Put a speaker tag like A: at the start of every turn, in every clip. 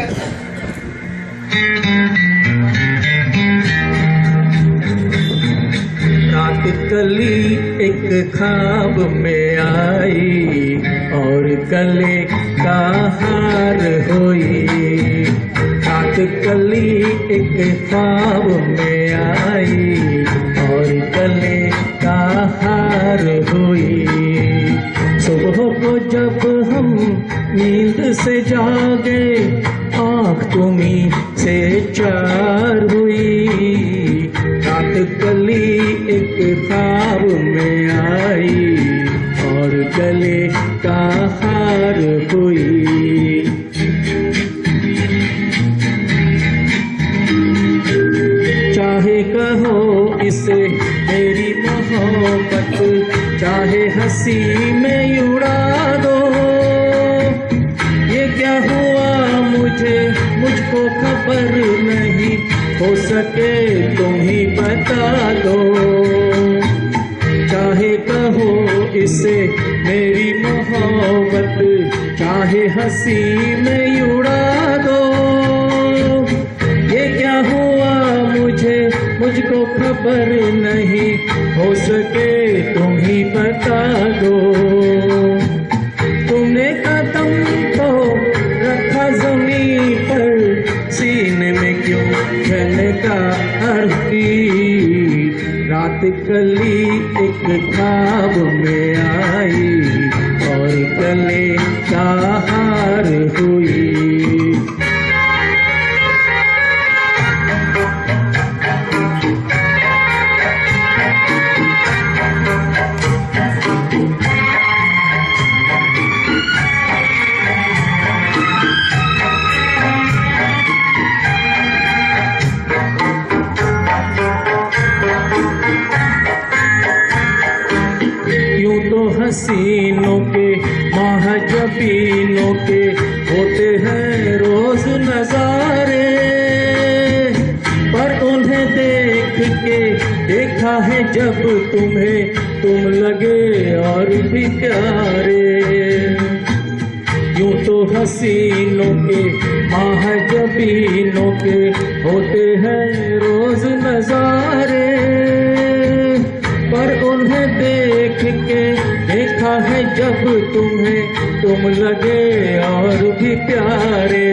A: रात कली एक ख्वाब में आई और गले का हार हुई। रात कली एक ख्वाब में आई और गले का हार हुई। सुबह को जब हम नींद से जागे आँख तुम्हीं से चार हुई। रात कली एक ख्वाब में आई और गले का हार हुई। चाहे कहो इसे मेरी मोहब्बत, चाहे हंसी में उड़ा दो। ये क्या हुआ मुझको खबर नहीं, हो सके तुम ही बता दो। चाहे कहो इसे मेरी मोहब्बत, चाहे हंसी में उड़ा दो। ये क्या हुआ मुझको खबर नहीं, हो सके तुम ही बता दो। तुमने कदम तो रखा जमीन पर, सीने में क्यों झनका अर्थी। रात कली एक ख्वाब में आई और गले का हार हुई। हसीनों के महजबीनों के होते हैं रोज नजारे, पर उन्हें देख के देखा है जब तुम्हें, तुम लगे और भी प्यारे। यूं तो हसीनों के महजबीनों के होते हैं रोज नजारे, पर उन्हें देख के देखा है जब तुम्हें, तुम लगे और भी प्यारे।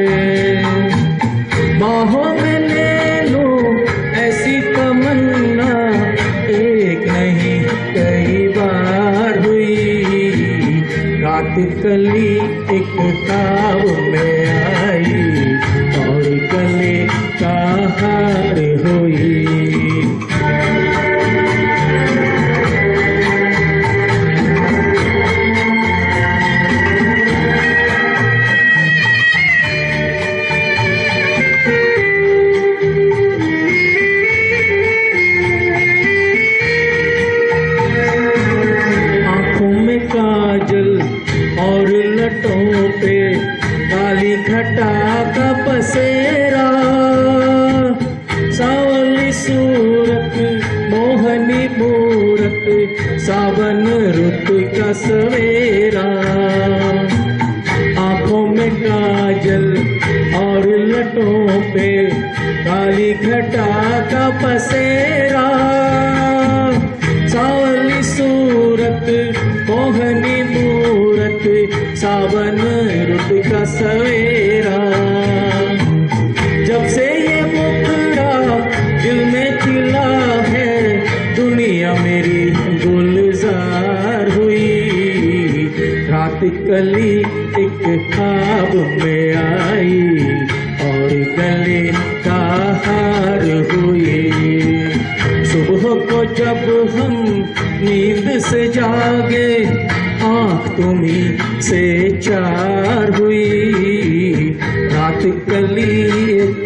A: बाहों में ले लो ऐसी तमन्ना, एक नहीं कई बार हुई। रात कली एक ख्वाब में आई और गले का हार हुई। और लटों पे काली घटा का बसेरा, सावली सूरत मोहनी मूरत, सावन रुत का सवेरा। आंखों में काजल और लटों पे काली घटा का बसेरा, सावली सूरत मोहनी मूरत, सावन रुत का सवेरा। जब से ये मुखड़ा दिल में खिला है, दुनिया मेरी गुलजार हुई। रात कली एक ख्वाब में आई और गले का हार हुई। सुबह को जब हम नींद से जागे आँख तुम्हीं से चार हुई। रात कली एक